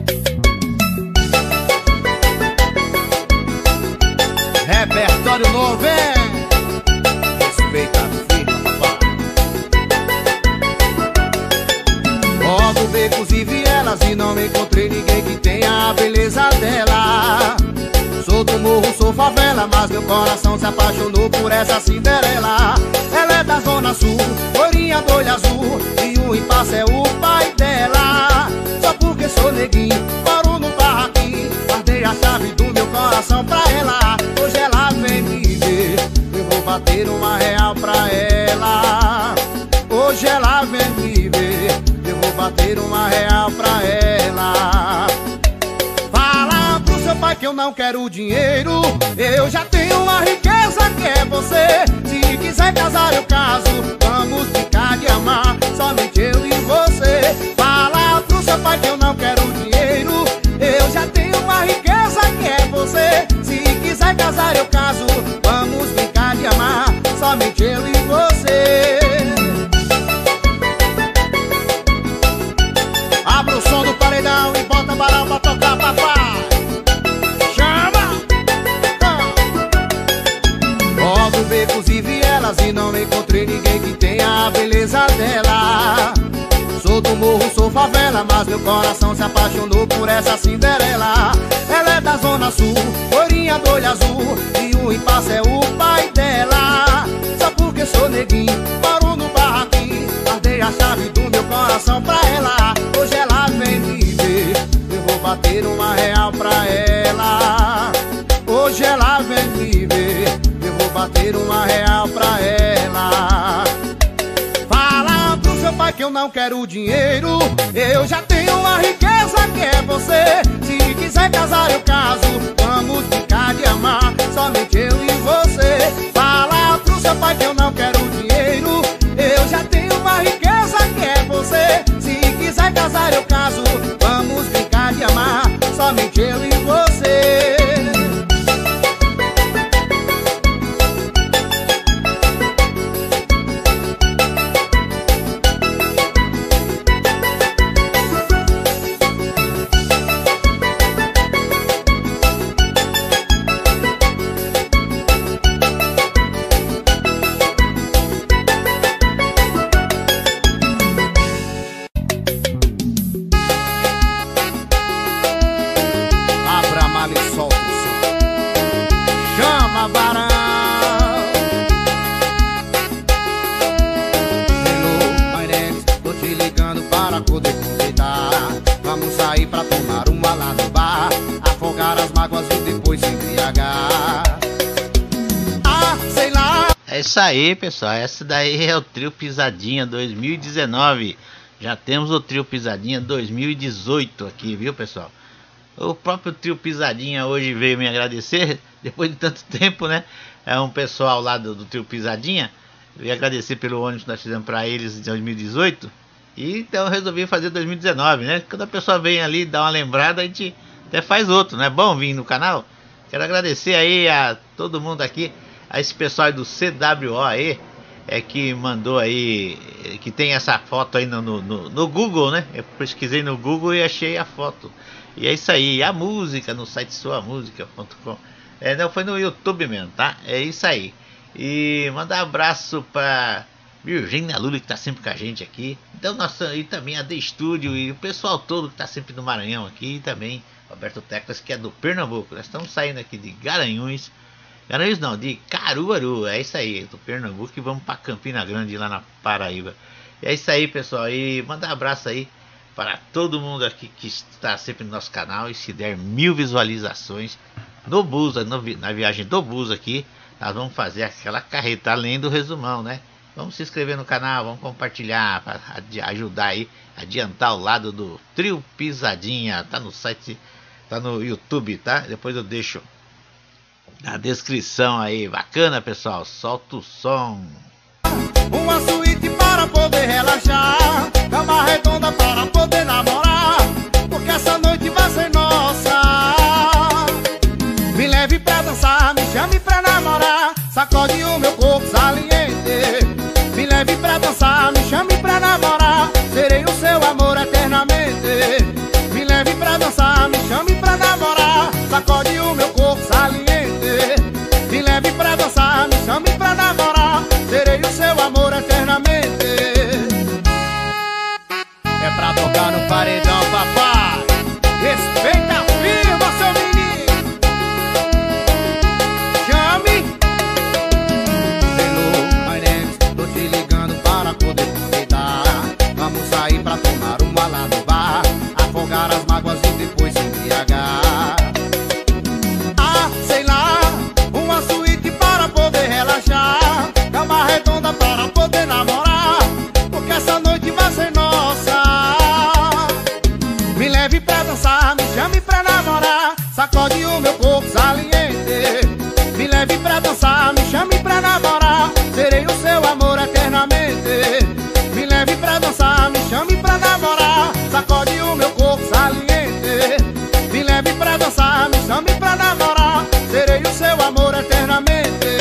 Repertório novo, é? Respeita a firma, papai. Rodo becos e vielas e não encontrei ninguém que tenha a beleza dela. Sou do morro, sou favela, mas meu coração se apaixonou por essa Cinderela. Ela é da zona sul, loirinha do olho azul, e o impasse é o pai dela. Só porque sou neguinho, moro no barraquinho, guardei a chave do meu coração pra ela. Hoje ela vem me ver, eu vou bater uma real pra ela. Hoje ela vem me ver, eu vou bater uma real pra ela. Fala pro seu pai que eu não quero dinheiro, eu já tenho uma riqueza que é você. Se quiser casar eu caso, vamos ficar de amar, somente eu e você. Fala pro seu pai que eu não quero dinheiro, eu já tenho uma riqueza que é você. Se quiser casar eu caso, vamos brincar de amar, somente eu e você. Abra o som do paredão e bota barão pra tocar, papai. Chama! Rodo becos e vielas e não encontrei ninguém que tenha a beleza dela. Sou do morro, sou favela, mas meu coração se apaixonou por essa Cinderela. Ela é da zona sul, loirinha do olho azul, e o impasse é o pai dela. Só porque sou neguinho, moro no barraquinho, guardei a chave do meu coração pra ela. Hoje ela vem me ver, eu vou bater uma real pra ela. Hoje ela vem me ver, eu vou bater uma real pra ela. Fala pro seu pai que eu não quero dinheiro, eu já tenho uma riqueza que é você. Se quiser casar eu caso, vamos ficar de amar, somente eu e você. Fala pro seu pai que eu não quero dinheiro, eu já tenho uma riqueza que é você. Se quiser casar eu caso, vamos brincar de amar, somente eu e você. É isso aí, pessoal, essa daí é o Trio Pisadinha 2019. Já temos o Trio Pisadinha 2018 aqui, viu, pessoal? O próprio Trio Pisadinha hoje veio me agradecer, depois de tanto tempo, né? É um pessoal lá do Trio Pisadinha, veio agradecer pelo ônibus que nós fizemos para eles em 2018. E então eu resolvi fazer 2019, né? Quando a pessoa vem ali e dá uma lembrada, a gente até faz outro, né? Bom vir no canal. Quero agradecer aí a todo mundo aqui, a esse pessoal do CWO aí, que mandou aí, que tem essa foto aí no Google, né? Eu pesquisei no Google e achei a foto. E é isso aí, a música no site suamusica.com. Não, foi no YouTube mesmo, tá? É isso aí. E mandar um abraço pra Virgínia Lula, que tá sempre com a gente aqui. Então, nossa, e também a The Studio e o pessoal todo que tá sempre no Maranhão aqui. E também Roberto Teclas, que é do Pernambuco. Nós estamos saindo aqui de Garanhuns. Garanhuns não, de Caruaru. É isso aí, do Pernambuco. E vamos pra Campina Grande, lá na Paraíba. E é isso aí, pessoal. E mandar um abraço aí para todo mundo aqui que está sempre no nosso canal. E se der 1000 visualizações no bus, na viagem do bus aqui, nós vamos fazer aquela carreta, além do resumão, né? Vamos se inscrever no canal, vamos compartilhar para ajudar aí, adiantar o lado do Trio Pisadinha. Tá no site, tá no YouTube, tá? Depois eu deixo na descrição aí. Bacana, pessoal, solta o som. Uma suíte para poder relaxar, cama redonda para poder namorar, porque essa noite vai ser nossa. Me leve pra dançar, me chame pra namorar, sacode o meu corpo saliente. Me leve pra dançar, me chame pra namorar, serei o seu amor eternamente. Me leve pra dançar, É pra tocar no paredão, papai. Respeita a firma, seu menino. Chame. Hello, my name, tô te ligando para poder convidar. Vamos sair pra tomar uma lá no bar, afogar as mágoas e depois se embriagar. Ah, sei lá, uma suíte para poder relaxar, cama redonda para poder namorar, porque essa noite vai ser nossa. Me leve pra dançar, me chame pra namorar, sacode o meu corpo saliente. Me leve pra dançar, me chame pra namorar, serei o seu amor eternamente. Me leve pra dançar, me chame pra namorar, sacode o meu corpo saliente. Me leve pra dançar, me chame pra namorar, serei o seu amor eternamente.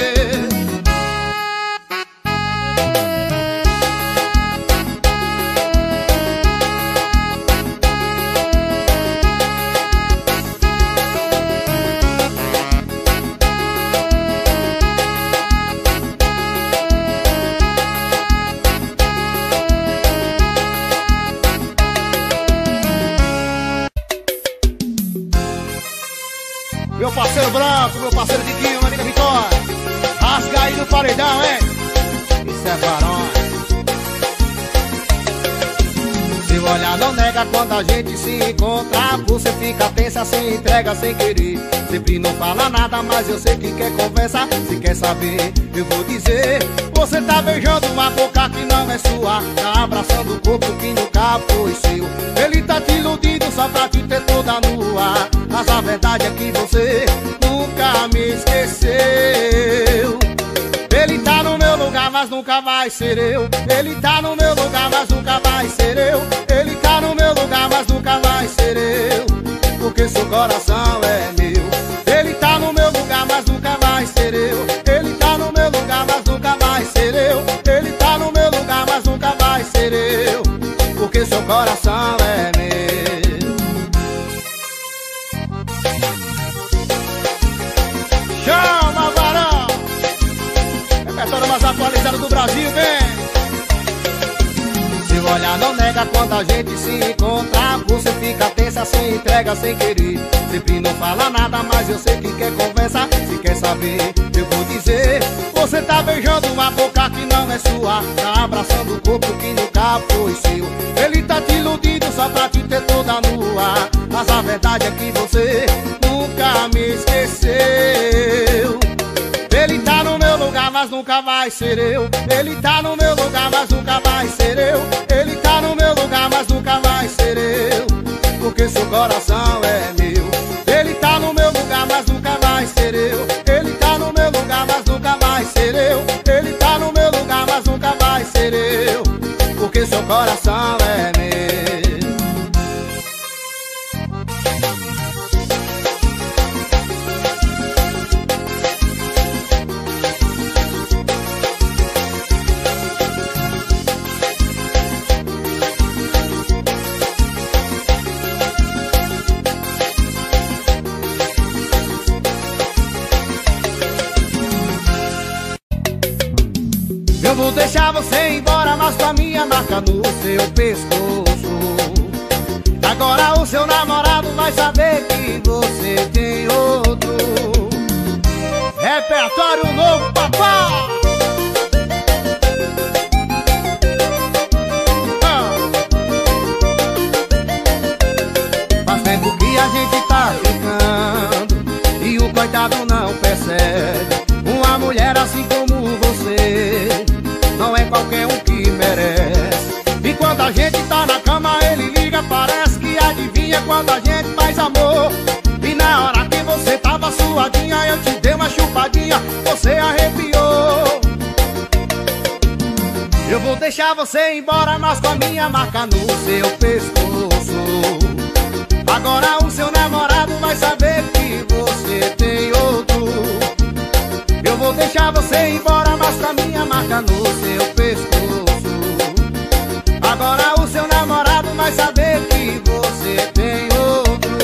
Meu parceiro Branco, meu parceiro Diquinho, minha amiga Vitória, rasga aí no paredão, hein? Isso é varões. Seu olhar não nega quando a gente se encontra, você fica tensa, se entrega sem querer. Sempre não fala nada, mas eu sei que quer conversa. Se quer saber, eu vou dizer. Você tá beijando uma boca que não é sua, tá abraçando o corpo que nunca foi seu. Ele tá te iludindo só pra te ter toda nua, mas a verdade é que você nunca me esqueceu. Ele tá no meu lugar, mas nunca vai ser eu. Ele tá no meu lugar, mas nunca vai ser eu. Ele tá no meu lugar, mas nunca vai ser eu, porque seu coração é meu. Ele tá no meu lugar, mas nunca vai ser eu. Ele tá no meu lugar, mas nunca vai ser eu. Ele tá no meu lugar, mas nunca vai ser eu, porque seu coração é meu. Chama, varão! Repertório mais atualizado do Brasil, vem! Seu olhar não nega quando a gente se encontra, você fica tensa, se entrega sem querer. Sempre não fala nada, mas eu sei que quer conversa. Se quer saber, eu vou dizer. Você tá beijando uma boca que não é sua, tá abraçando o corpo que nunca foi seu. Ele tá te iludindo só pra te ter toda nua, mas a verdade é que você nunca me esqueceu. Ele tá no meu lugar, mas nunca vai ser eu. Ele tá no meu lugar, mas nunca vai ser eu. Ele tá no meu lugar, mas nunca vai ser eu, porque seu coração é meu. Ele tá no meu lugar, mas nunca vai ser eu. Ele tá no meu lugar, mas nunca vai ser eu. Ele tá no meu lugar, mas nunca vai ser eu, porque seu coração é meu. Eu vou deixar você ir embora, mas com a minha marca no seu pescoço. Agora o seu namorado vai saber que você tem outro. Repertório novo, papai! Faz tempo que a gente tá ficando e o coitado não percebe. Uma mulher assim como você não é qualquer um que merece. E quando a gente tá na cama ele liga, parece que adivinha quando a gente faz amor. E na hora que você tava suadinha, eu te dei uma chupadinha, você arrepiou. Eu vou deixar você ir embora, mas com a minha marca no seu pescoço. Agora o seu namorado vai saber que você tem outro. Eu vou deixar você ir embora, mas com a minha marca no seu pescoço. Agora o seu namorado vai saber que você tem outro.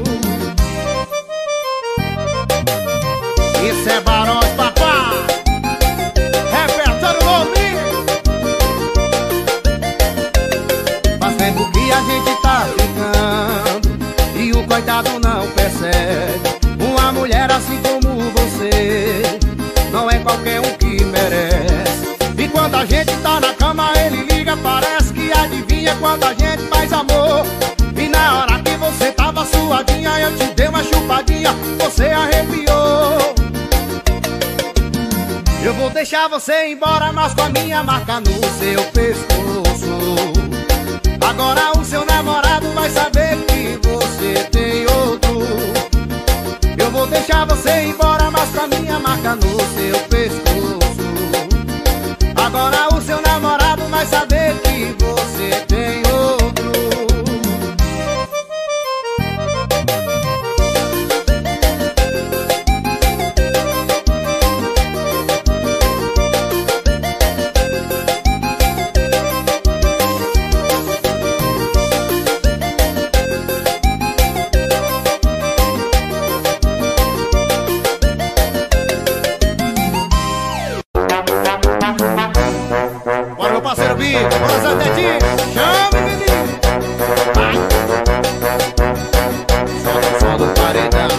Isso é Barões, papá! Repertório novinho! Faz tempo novinha, você arrepiou. Eu vou deixar você embora, mas com a minha marca no seu pescoço. Agora o seu namorado vai saber que você tem outro. Eu vou deixar você embora, mas com a minha marca no seu pescoço. Agora o seu namorado vai saber que você tem outro. Bora, meu parceiro Bico, bora, Zé Tetinho, chame, menino. Vai. Som do paredão.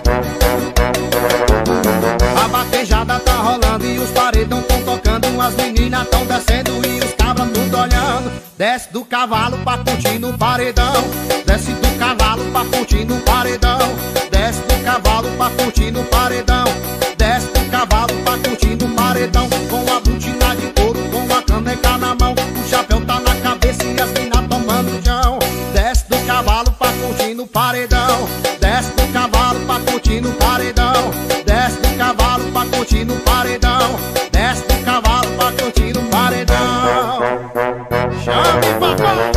A vaquejada tá rolando e os paredão tão tocando. As meninas tão descendo e os cabras tudo olhando. Desce do cavalo pra curtir no paredão. Desce do cavalo pra curtir no paredão. Desce do cavalo pra curtir no paredão. Desce do cavalo pra curtir no paredão. Com a botina de couro, com a caneca na mão. O chapéu tá na cabeça e as minas tomando chão. Desce do cavalo pra curtir no paredão. Desce do cavalo pra curtir no paredão. Desce do cavalo pra curtir no paredão. Desce do cavalo pra curtir no paredão. Chame, papai!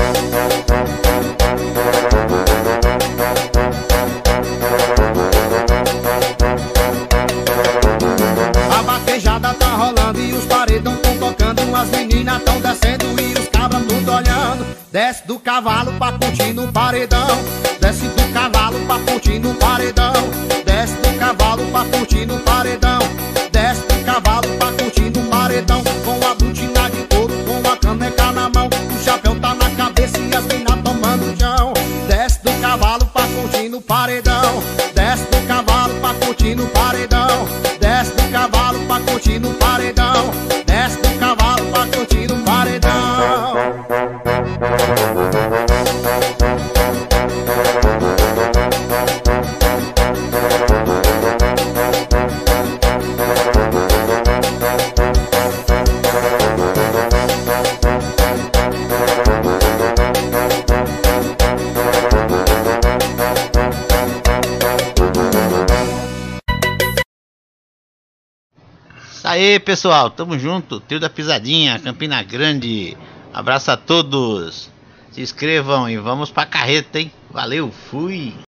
A vaquejada tá rolando e os paredão tão tocando. As meninas tão descendo e os cabras tudo olhando. Desce do cavalo pra curtir no paredão. Desce do cavalo pra curtir no paredão. Desce do cavalo pra curtir no paredão. Desce do cavalo pra curtir no paredão. Com a botina de couro, com a caneca na mão. O chapéu tá na cabeça e as minas tomando chão. Desce do cavalo pra curtir no paredão. Desce do cavalo pra curtir no paredão. Desce do cavalo pra curtir no paredão. Desce do cavalo pra curtir no paredão. Isso aí, pessoal, tamo junto, Trio da Pisadinha, Campina Grande. Abraço a todos, se inscrevam e vamos pra carreta, hein? Valeu, fui!